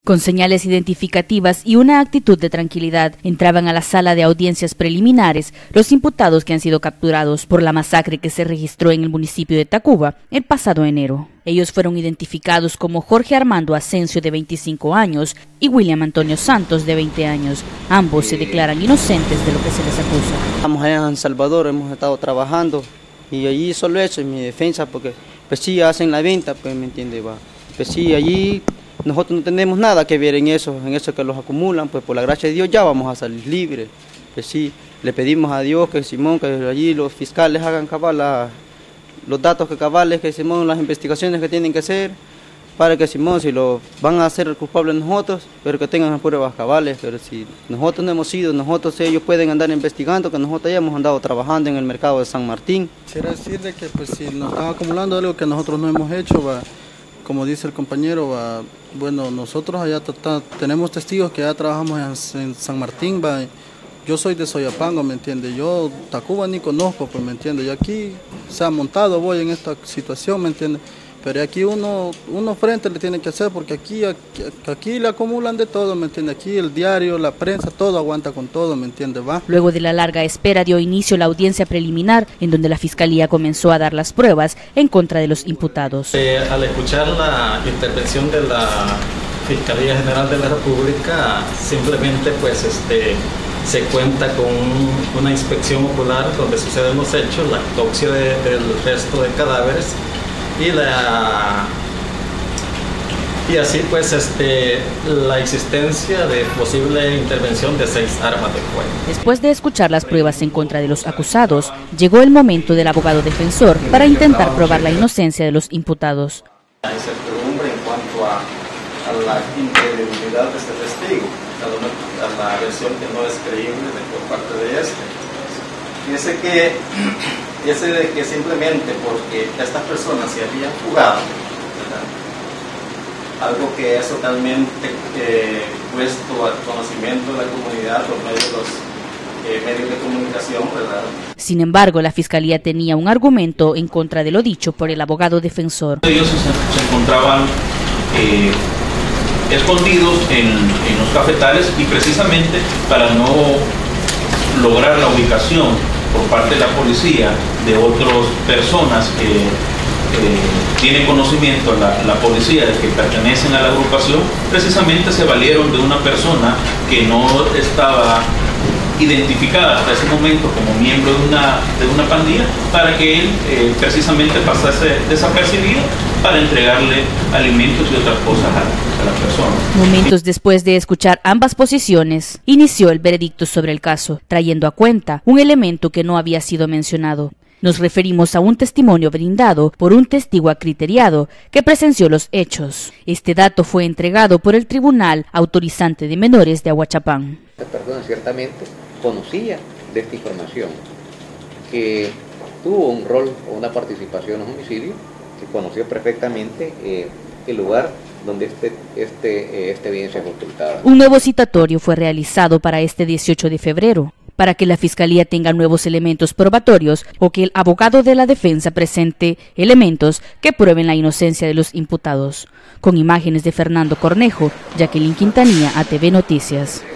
Con señales identificativas y una actitud de tranquilidad, entraban a la sala de audiencias preliminares los imputados que han sido capturados por la masacre que se registró en el municipio de Tacuba el pasado enero. Ellos fueron identificados como Jorge Armando Asensio, de 25 años, y William Antonio Santos, de 20 años. Ambos se declaran inocentes de lo que se les acusa. Estamos allá en San Salvador, hemos estado trabajando y allí solo he hecho en mi defensa porque pues sí hacen la venta, pues me entiende, va. Pues sí, allí nosotros no tenemos nada que ver en eso que los acumulan, pues por la gracia de Dios ya vamos a salir libres. Pues sí, le pedimos a Dios que Simón, que allí los fiscales hagan cabal los datos que cabales, que Simón, las investigaciones que tienen que hacer, para que Simón, si lo van a hacer culpables nosotros, pero que tengan pruebas cabales. Pero si nosotros no hemos sido, ellos pueden andar investigando, que nosotros ya hemos andado trabajando en el mercado de San Martín. Quisiera decirle que pues si nos están acumulando algo que nosotros no hemos hecho, como dice el compañero, bueno, nosotros allá tenemos testigos que ya trabajamos en San Martín, yo soy de Soyapango, ¿me entiende? Yo Tacuba ni conozco, pues, ¿me entiende? Y aquí se ha montado, voy en esta situación, ¿me entiende? Pero aquí uno frente le tiene que hacer, porque aquí le acumulan de todo, ¿me entiende? Aquí el diario, la prensa, todo aguanta con todo, ¿me entiende? Luego de la larga espera dio inicio la audiencia preliminar, en donde la Fiscalía comenzó a dar las pruebas en contra de los imputados. Al escuchar la intervención de la Fiscalía General de la República, simplemente pues se cuenta con una inspección ocular donde suceden los hechos, la autopsia del resto de cadáveres, y así pues la existencia de posible intervención de 6 armas de fuego. Después de escuchar las pruebas en contra de los acusados, llegó el momento del abogado defensor para intentar probar la inocencia de los imputados. Hay incertidumbre en cuanto a la incredibilidad de este testigo, a la versión que no es creíble por parte de este. Fíjese de que simplemente porque estas personas se habían fugado, ¿verdad? Algo que es totalmente puesto al conocimiento de la comunidad por medio de los medios de comunicación, ¿verdad? Sin embargo, la Fiscalía tenía un argumento en contra de lo dicho por el abogado defensor. Ellos se encontraban escondidos en los cafetales, y precisamente para no lograr la ubicación por parte de la policía de otras personas que tienen conocimiento la policía de que pertenecen a la agrupación, precisamente se valieron de una persona que no estaba identificada hasta ese momento como miembro de una pandilla, para que él precisamente pasase desapercibido, para entregarle alimentos y otras cosas a la persona. Momentos después de escuchar ambas posiciones, inició el veredicto sobre el caso, trayendo a cuenta un elemento que no había sido mencionado. Nos referimos a un testimonio brindado por un testigo acriteriado que presenció los hechos. Este dato fue entregado por el Tribunal Autorizante de Menores de Ahuachapán. Esta persona ciertamente conocía de esta información, que tuvo un rol o una participación en un homicidio, que conocía perfectamente el lugar donde esta evidencia fue ocultada. Un nuevo citatorio fue realizado para este 18 de febrero, para que la Fiscalía tenga nuevos elementos probatorios o que el abogado de la defensa presente elementos que prueben la inocencia de los imputados. Con imágenes de Fernando Cornejo, Jacqueline Quintanilla, ATV Noticias.